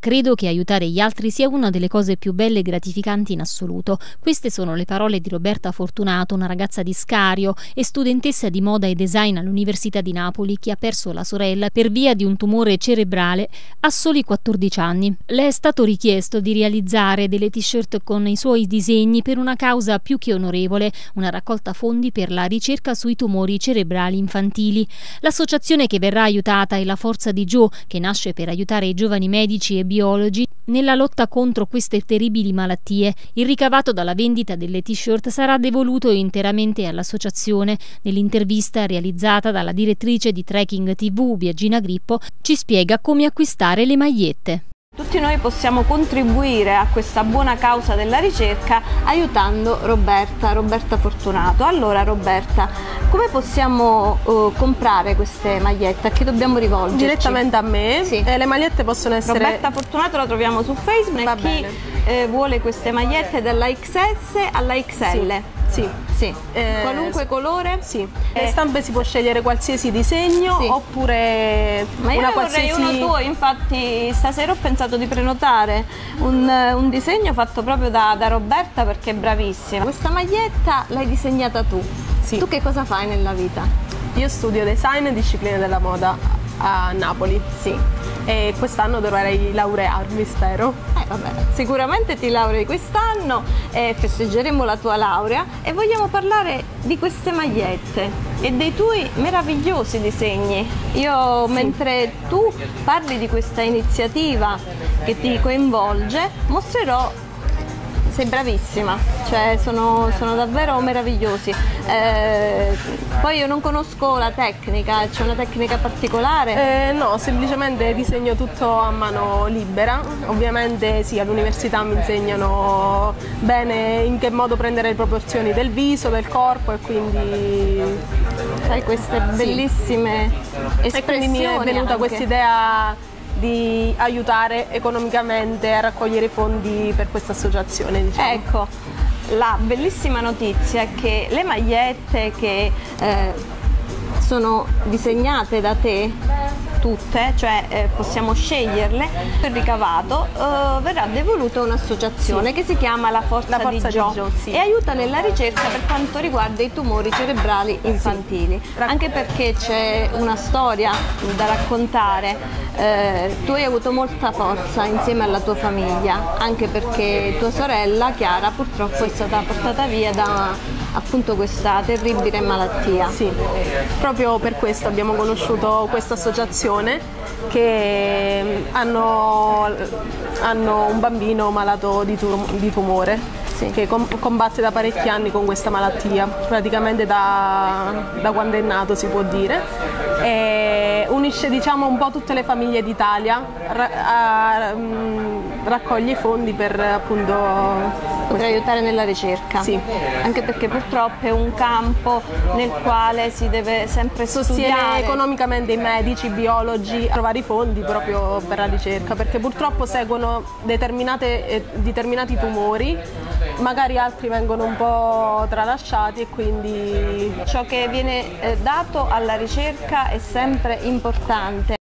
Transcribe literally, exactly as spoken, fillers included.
Credo che aiutare gli altri sia una delle cose più belle e gratificanti in assoluto. Queste sono le parole di Roberta Fortunato, una ragazza di Scario e studentessa di moda e design all'Università di Napoli, che ha perso la sorella per via di un tumore cerebrale a soli quattordici anni. Le è stato richiesto di realizzare delle t-shirt con i suoi disegni per una causa più che onorevole, una raccolta fondi per la ricerca sui tumori cerebrali infantili. L'associazione che verrà aiutata è la Forza di Joe, che nasce per aiutare i giovani medici e biologi nella lotta contro queste terribili malattie. Il ricavato dalla vendita delle t-shirt sarà devoluto interamente all'associazione. Nell'intervista realizzata dalla direttrice di Trekking tivù, Biagina Grippo, ci spiega come acquistare le magliette. Tutti noi possiamo contribuire a questa buona causa della ricerca aiutando Roberta, Roberta Fortunato. Allora Roberta, come possiamo uh, comprare queste magliette? A chi dobbiamo rivolgerci? Direttamente a me. Sì. Eh, le magliette possono essere... Roberta Fortunato la troviamo su Facebook. Va chi bene. Eh, vuole queste magliette dalla X S alla X L. Sì. Sì. Sì. Eh, Qualunque colore? Sì. Le stampe si può scegliere qualsiasi disegno, sì, oppure Ma io una ne qualsiasi... vorrei uno tuo, infatti stasera ho pensato di prenotare un, un disegno fatto proprio da, da Roberta, perché è bravissima. Questa maglietta l'hai disegnata tu. Sì. Tu che cosa fai nella vita? Io studio design e discipline della moda a Napoli. Sì. E quest'anno dovrei laurearmi, spero. Eh, vabbè, sicuramente ti laurei quest'anno e festeggeremo la tua laurea, e vogliamo parlare di queste magliette e dei tuoi meravigliosi disegni. Io, sì, mentre tu parli di questa iniziativa che ti coinvolge, mostrerò. Sei bravissima, cioè sono, sono davvero meravigliosi. Eh, poi io non conosco la tecnica, c'è una tecnica particolare? Eh, no, semplicemente disegno tutto a mano libera. Ovviamente sì, all'università mi insegnano bene in che modo prendere le proporzioni del viso, del corpo, e quindi... Sai, queste bellissime, sì, espressioni. E quindi mi è venuta questa idea di aiutare economicamente a raccogliere fondi per questa associazione, diciamo. Ecco, la bellissima notizia è che le magliette che eh, sono disegnate da te, tutte, cioè eh, possiamo sceglierle, il ricavato eh, verrà devoluto a un'associazizione, sì, che si chiama la Forza, la Forza di Joe, di Joe, sì, e aiuta nella ricerca per quanto riguarda i tumori cerebrali infantili, sì, anche perché c'è una storia da raccontare. Eh, tu hai avuto molta forza insieme alla tua famiglia, anche perché tua sorella Chiara purtroppo è stata portata via da appunto questa terribile malattia. Sì, proprio per questo abbiamo conosciuto questa associazione, che hanno, hanno un bambino malato di, tum di tumore, sì, che com combatte da parecchi anni con questa malattia, praticamente da, da quando è nato, si può dire, e unisce, diciamo, un po' tutte le famiglie d'Italia, ra a, mh, raccoglie i fondi per appunto... Potrei aiutare nella ricerca, sì, anche perché purtroppo è un campo nel quale si deve sempre sostiene studiare economicamente i medici, i biologi, a trovare i fondi proprio per la ricerca, perché purtroppo seguono determinate, eh, determinati tumori, magari altri vengono un po' tralasciati, e quindi ciò che viene eh, dato alla ricerca è sempre importante.